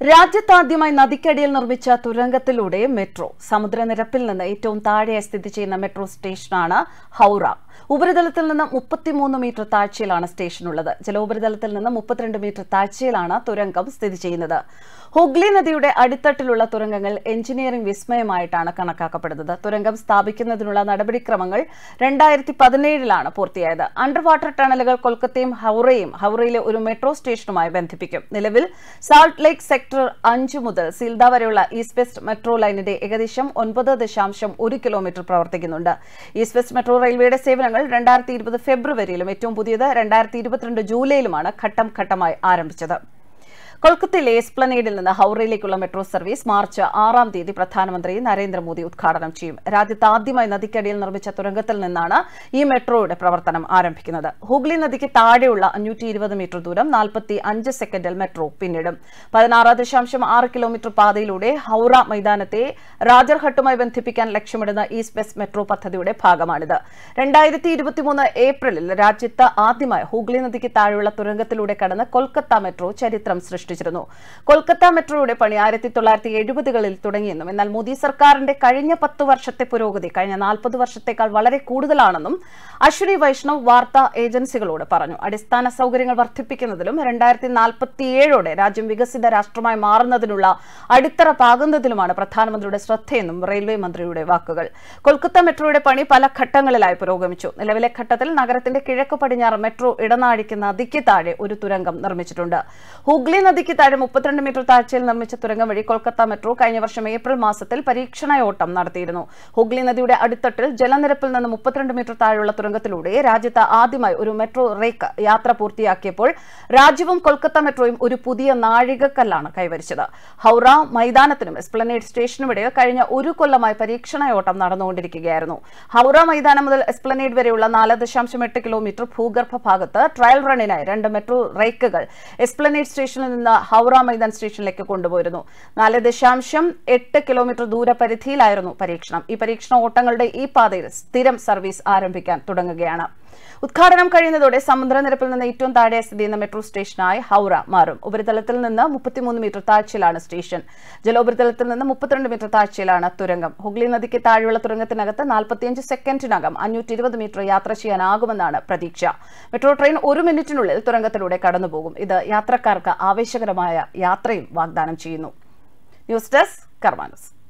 രാജ്യത്താദ്യമായി നദിക്കടിയിൽ നിർമ്മിച്ച തുരങ്കത്തിലൂടെ മെട്രോ സമുദ്രനിരപ്പിൽ നിന്ന് ഏറ്റവും താഴെ സ്ഥിതി ചെയ്യുന്ന മെട്രോ സ്റ്റേഷനാണ് ഹൗറ. ഉപരിതലത്തിൽ നിന്ന് 33 മീറ്റർ താഴ്ചയിലാണ് സ്റ്റേഷനുള്ളത്. ജലോപരിതലത്തിൽ നിന്ന് 32 മീറ്റർ താഴ്ചയിലാണ് തുരങ്കം സ്ഥിതി ചെയ്യുന്നത്. ഹുഗ്ലി നദിയുടെ അടിത്തട്ടിലുള്ള തുരങ്കങ്ങൾ എഞ്ചിനീയറിംഗ് വിസ്മയമായിട്ടാണ് കണക്കാക്കപ്പെടുന്നത്. തുരങ്കം സ്ഥാപിക്കുന്നതിനുള്ള നടപടിക്രമങ്ങൾ 2017 പൂർത്തിയായത്. അണ്ടർ വാട്ടർ ടണലുകൾ കൊൽക്കത്തയും ഹൗറയിലെ ഒരു മെട്രോ സ്റ്റേഷനുമായി ബന്ധിപ്പിക്കും. നിലവിൽ സാൾട്ട് ലേക്ക് സെക്ടർ 5 മുതൽ സീൽദ വരെയുള്ള ഈസ്റ്റ് വെസ്റ്റ് മെട്രോ ലൈനിന്റെ ഏകദേശം 9.1 കിലോമീറ്റർ പ്രവർത്തിക്കുന്നുണ്ട്. ഈസ്റ്റ് വെസ്റ്റ് മെട്രോ റെയിൽവേയുടെ സേവനങ്ങൾ 2020 ഫെബ്രുവരിയിലും ഏറ്റവും പുതിയത് 2022 ജൂലൈയിലുമാണ് ഘട്ടം ഘട്ടമായി ആരംഭിച്ചത്. കൊൽക്കത്തയിലെ എസ്പ്ലനേഡിൽ നിന്ന് ഹൗറയിലേക്കുള്ള മെട്രോ സർവീസ് മാർച്ച് 6-ാം തീയതി പ്രധാനമന്ത്രി നരേന്ദ്രമോദി ഉദ്ഘാടനം ചെയ്യും. രാജ്യത്ത് ആദ്യമായി നദിക്കടിയിൽ നിർമ്മിച്ച തുരങ്കത്തിൽ നിന്നാണ് ഈ മെട്രോയുടെ പ്രവർത്തനം ആരംഭിക്കുന്നത്. ഹുഗ്ലി നദിക്ക് താഴെയുള്ള 520 മീറ്റർ ദൂരം 45 സെക്കൻഡിൽ മെട്രോ പിന്നിടും. 16.6 കിലോമീറ്റർ പാതയിലൂടെ ഹൗറ മൈതാനത്തെ രാജർഹട്ടുമായി ബന്ധിപ്പിക്കാൻ ലക്ഷ്യമിടുന്ന ഈസ്റ്റ് വെസ്റ്റ് മെട്രോ പദ്ധതിയുടെ ഭാഗമാണിത്. 2023 ഏപ്രിലിൽ രാജ്യത്ത് ആദ്യമായി ഹുഗ്ലി നദിക്ക് താഴെയുള്ള തുരങ്കത്തിലൂടെ കടന്ന് കൊൽക്കത്ത മെട്രോ ചരിത്രം സൃഷ്ടിച്ചിരുന്നു. കൊൽക്കത്ത മെട്രോയുടെ പണി 1970-കളിൽ തുടങ്ങിയെന്നും എന്നാൽ മോദി സർക്കാരിന്റെ കഴിഞ്ഞ 10 വർഷത്തെ പുരോഗതി കഴിഞ്ഞ 40 വർഷത്തേക്കാൾ വളരെ കൂടുതലാണെന്നും അശ്വിനി വൈഷ്ണവ് വാർത്താ ഏജൻസികളോട് പറഞ്ഞു. അടിസ്ഥാന സൗകര്യങ്ങൾ വർദ്ധിപ്പിക്കുന്നതിലും 2047 രാജ്യം വികസിത രാഷ്ട്രമായി മാറുന്നതിനുള്ള അടിത്തറ പാകുന്നതിലുമാണ് പ്രധാനമന്ത്രിയുടെ ശ്രദ്ധയെന്നും റെയിൽവേ മന്ത്രിയുടെ വാക്കുകൾ. കൊൽക്കത്ത മെട്രോയുടെ പണി പല ഘട്ടങ്ങളിലായി പുരോഗമിച്ചു. നിലവിലെ ഘട്ടത്തിൽ നഗരത്തിന്റെ കിഴക്ക് പടിഞ്ഞാറ് മെട്രോ ഇടനാഴിക്ക് നദിക്ക് താഴെ ഒരു തുരങ്കം നിർമ്മിച്ചിട്ടുണ്ട്. ഹുഗ്ലി നദിക്ക് താഴെ 32 മീറ്റർ താഴ്ചയിൽ നിർമ്മിച്ച തുരങ്കം വഴി കൊൽക്കത്ത മെട്രോ കഴിഞ്ഞ വർഷം ഏപ്രിൽ മാസത്തിൽ പരീക്ഷണയോട്ടം നടത്തിയിരുന്നു. ഹുഗ്ലി നദിയുടെ അടിത്തട്ടിൽ ജലനിരപ്പിൽ നിന്ന് 32 മീറ്റർ താഴെയുള്ള തുരങ്കത്തിലൂടെ രാജ്യത്ത് ആദ്യമായി ഒരു മെട്രോ റേക്ക് യാത്ര പൂർത്തിയാക്കിയപ്പോൾ രാജ്യവും കൊൽക്കത്ത മെട്രോയും ഒരു പുതിയ നാഴികക്കല്ലാണ് കൈവരിച്ചത്. ഹൗറ മൈതാനത്തിനും എസ്പ്ലനേഡ് സ്റ്റേഷനുമിടയിൽ കഴിഞ്ഞ ഒരു കൊല്ലമായി പരീക്ഷണയോട്ടം നടന്നുകൊണ്ടിരിക്കുകയായിരുന്നു. ഹൗറ മൈതാനം മുതൽ എസ്പ്ലനേഡ് വരെയുള്ള 4.8 കിലോമീറ്റർ ഭൂഗർഭ ഭാഗത്ത് ട്രയൽ റണ്ണിനായി 2 മെട്രോ റേക്കുകൾ എസ്പ്ലനേഡ് സ്റ്റേഷനിൽ നിന്ന് ഹൗറ മൈതാൻ സ്റ്റേഷനിലേക്ക് കൊണ്ടുപോയിരുന്നു. 4.8 കിലോമീറ്റർ ദൂരപരിധിയിലായിരുന്നു പരീക്ഷണം. ഈ പരീക്ഷണ ഓട്ടങ്ങളുടെ ഈ പാതയിൽ സ്ഥിരം സർവീസ് ആരംഭിക്കാൻ തുടങ്ങുകയാണ്. ഉദ്ഘാടനം കഴിയുന്നതോടെ സമുദ്രനിരപ്പിൽ നിന്ന് ഏറ്റവും താഴെ സ്ഥിതി ചെയ്യുന്ന മെട്രോ സ്റ്റേഷനായി ഹൗറ മാറും. ഉപരിതലത്തിൽ നിന്ന് 33 മീറ്റർ താഴ്ചയിലാണ് സ്റ്റേഷൻ. ജലോപരിതലത്തിൽ നിന്ന് 32 മീറ്റർ താഴ്ചയിലാണ് തുരങ്കം. ഹുഗ്ലി നദിക്ക് താഴെയുള്ള തുരങ്കത്തിനകത്ത് 45 സെക്കൻഡിനകം 520 മീറ്റർ യാത്ര ചെയ്യാനാകുമെന്നാണ് പ്രതീക്ഷ. മെട്രോ ട്രെയിൻ 1 മിനിറ്റിനുള്ളിൽ തുരങ്കത്തിലൂടെ കടന്നുപോകും. ഇത് യാത്രക്കാർക്ക് ആവേശകരമായ യാത്രയും വാഗ്ദാനം ചെയ്യുന്നു. News desk കർമാനസ്.